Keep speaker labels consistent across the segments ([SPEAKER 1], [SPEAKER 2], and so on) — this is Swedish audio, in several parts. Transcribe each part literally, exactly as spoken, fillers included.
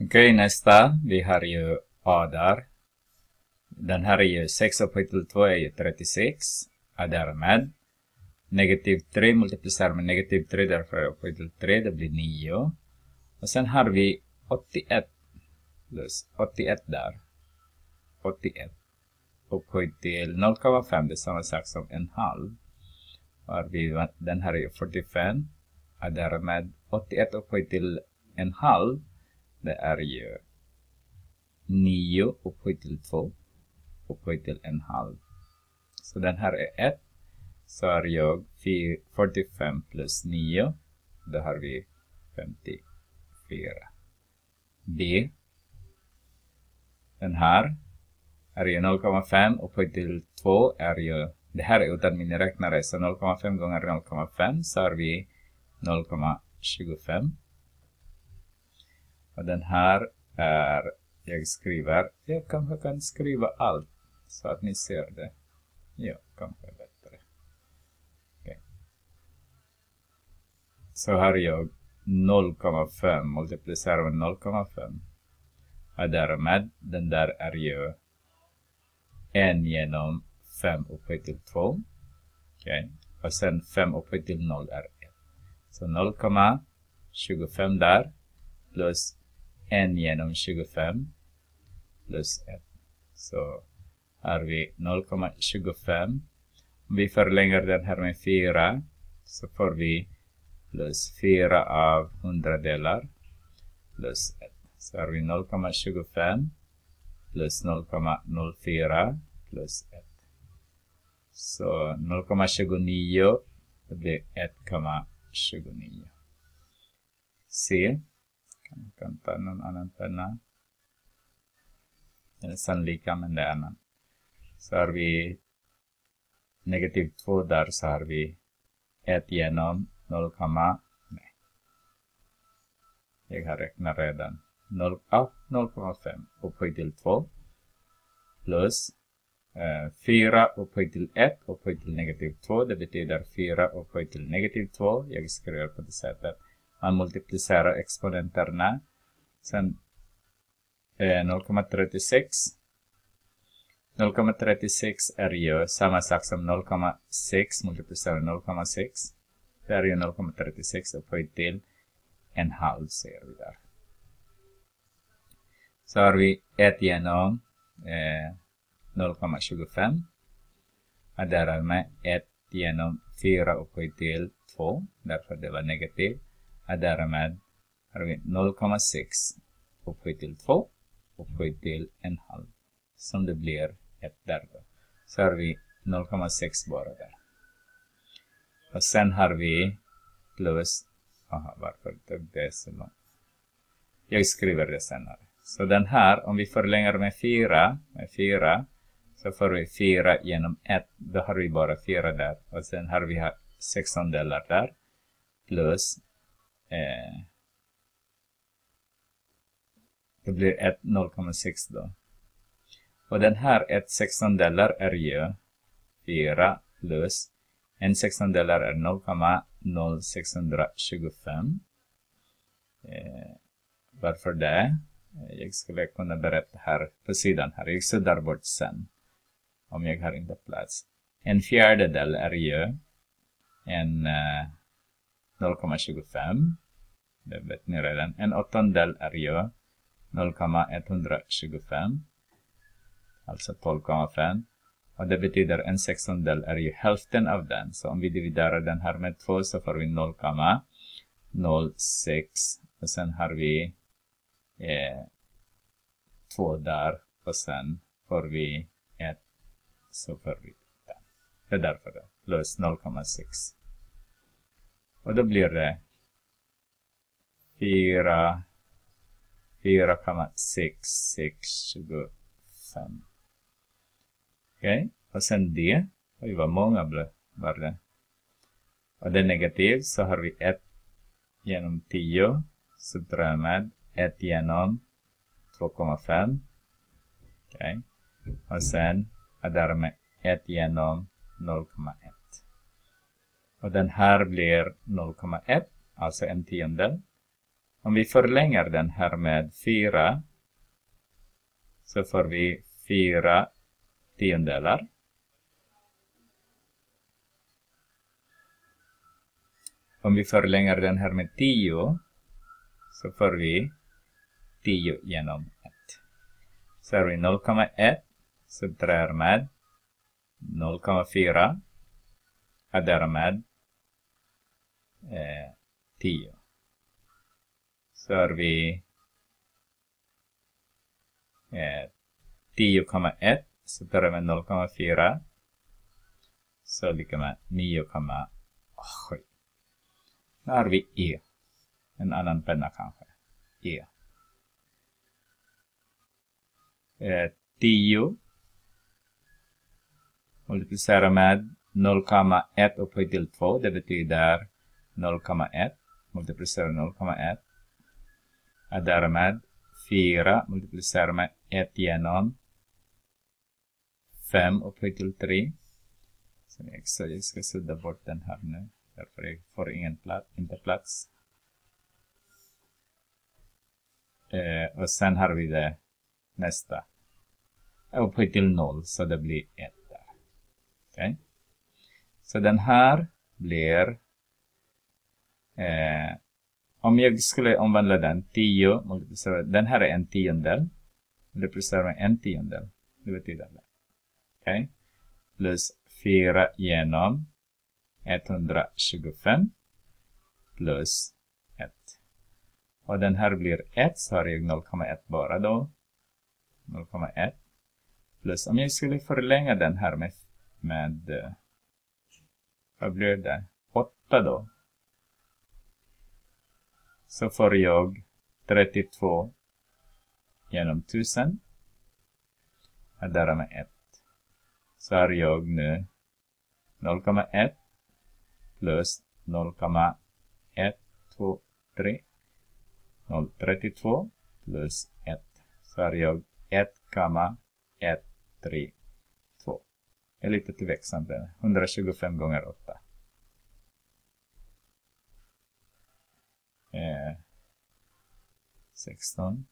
[SPEAKER 1] Okej, okay, nästa. Vi har ju A där. Den här är ju sex upphöjt till två är ju trettiosex. Och därmed negativ tre multiplicerar med negativ tre, därför är upphöjt till tre, det blir nio. Och sen har vi åttioett plus åttioett där. åttioett upphöjt till noll komma fem, det är samma sak som en halv. Har vi, den här är ju fyrtiofem. Och därmed åttioett upphöjt till en halv, det är ju nio upphöjt till två upphöjt till en halv. Så den här är ett. Så är jag fyrtiofem plus nio. Då har vi femtiofyra. B. Den här är ju noll komma fem upphöjt till två är ju, det här är utan miniräknare, så noll komma fem gånger noll komma fem, så har vi noll komma tjugofem. Och den här är, jag skriver, jag kanske kan skriva allt så att ni ser det. Ja, kanske bättre. Okay. Så har jag noll komma fem multiplicerar med noll komma fem. Och därmed, den där är ju en genom fem upphöjt till två. Okay. Och sen fem upphöjt till noll är ett. Så noll komma tjugofem där plus en genom tjugofem plus ett. Så har vi noll komma tjugofem. Om vi förlänger den här med fyra så får vi plus fyra av hundradelar plus ett. Så har vi noll komma tjugofem plus noll komma noll fyra plus ett. Så noll komma tjugonio, det blir ett komma tjugonio. C. Jag kan ta någon annan penna. Den är sannolika, men det är annan. Så har vi negativ två där, så har vi ett genom noll, nej. Jag har räknat redan. noll komma fem upphöjt till två plus eh, fyra upphöjt till ett upphöjt till negativ två. Det betyder fyra upphöjt till negativ två. Jag skriver på det sättet. Man multiplicerar exponenterna. Sen eh, noll komma trettiosex. noll komma trettiosex är ju samma sak som noll komma sex multiplicerar noll komma sex. Det är ju noll komma trettiosex upphöjt till en halv, ser vi där. Så har vi ett genom eh, noll komma tjugofem. Och därmed ett genom fyra upphöjt till två. Därför det var negativ. Och därmed har vi noll komma sex upphöjt till två upphöjt till en halv. Som det blir ett där då. Så har vi noll komma sex bara där. Och sen har vi plus, aha, varför tog det så långt? Jag skriver det senare. Så den här, om vi förlänger med fyra, med fyra, så får vi fyra genom ett. Då har vi bara fyra där. Och sen har vi här sexton delar där. Plus, eh, det blir ett noll komma sex då. Och den här ett sexton delar är ju fyra plus en sexton delar är noll komma noll sex tjugofem. Eh, varför det? Jag skulle kunna berätta här på sidan här. Jag suddar bort sen. Om jag har inte plats. En fjärdedel är ju en eh, noll komma tjugofem. Det vet ni redan. En åttondel är ju noll komma etthundratjugofem. Alltså tolv komma fem. Och det betyder en sextondel är ju hälften av den. Så om vi dividerar den här med två så får vi noll komma noll sex. Och sen har vi eh, två där. Och sen får vi ett. Så får vi den. Det är därför det. Plus noll komma sex. Och då blir det fyra komma sex sex tjugofem. Okej, okay. Och sen D. Oj, vad många blev var det. Och det är negativ, så har vi ett genom tio. Så drar med ett genom två komma fem. Okej. Okay. Och sen är därmed ett genom noll komma ett. Och den här blir noll komma ett, alltså en tiondel. Om vi förlänger den här med fyra så får vi fyra tiondelar. Om vi förlänger den här med tio så får vi tio genom ett. Så har vi noll komma ett så drar med noll komma fyra adderar med eh, tio. Så har vi eh, tio komma ett så tar vi med noll komma fyra så lika med nio komma sju. Nu har vi E. En annan penna kanske. E. Eh, tio multiplicera med noll komma ett upphöjt till två. Det betyder noll komma ett. Multiplicera noll komma ett. Addera med fyra. Multiplicera med ett genom fem upphöjt till tre. Så jag ska sudda bort den här nu. Därför jag får ingen plats, inte plats. Eh, och sen har vi det nästa. Upphöjt till noll så det blir ett där. Okej. Okay. Så den här blir eh, om jag skulle omvandla den tio multiplicerar, den här är en tiondel multiplicerar med en tiondel, det betyder det. Okej. Okay. Plus fyra genom etthundratjugofem plus ett. Och den här blir ett så har jag noll komma ett bara då. noll komma ett plus om jag skulle förlänga den här med med vad blir det? åtta då. Så får jag trettiotvå genom tusen. Addera med ett. Så har jag nu noll komma ett plus noll komma ett två tre. noll komma trettiotvå plus ett. Så har jag ett komma ett tre två. Det är lite tillväxande. etthundratjugofem gånger åtta. Eh, sexton.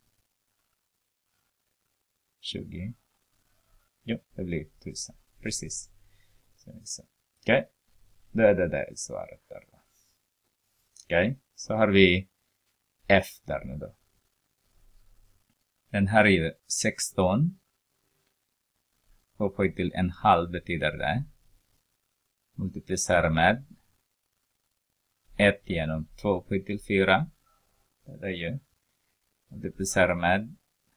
[SPEAKER 1] tjugo. Jo, det blir tusen. Precis. Okej. Okay. Det är det där svaret där. Okej. Okay. Så har vi F där nu då. Den här är ju sexton. Upphöjt till en halv betyder det. Multiplicera med ett genom två upphöjt till fyra. Det är ju. Multiplicera med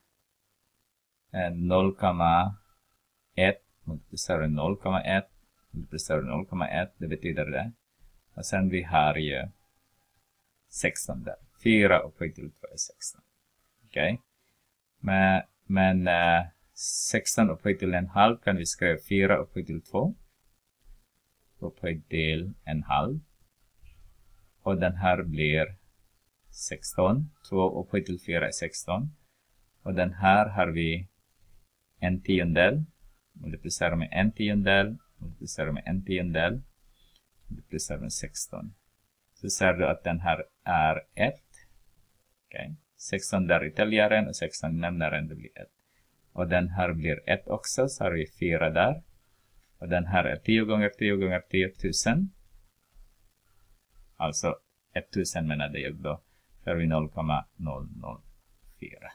[SPEAKER 1] noll komma ett. Multiplicera noll komma ett. Multiplicera noll komma ett. Det betyder det. Och sen vi har ju sexton där. fyra upphöjt till två är sexton. Okej. Okay. Men, men uh, sexton upphöjt till en halv kan vi skriva fyra upphöjt till två. Upphöjt till en halv. Och den här blir sexton. två upphöjt till fyra är sexton. Och den här har vi en tiondel. Multiplicera med en tiondel. Multiplicera med en tiondel. Multiplicera med sexton. Så ser du att den här är ett. Okej. Okay. sexton där i täljaren och sexton i nämnaren, det blir ett. Och den här blir ett också, så har vi fyra där. Och den här är tio gånger tio gånger tio tusen. Alltså tusen menade jag då. Så har vi noll komma noll noll fyra.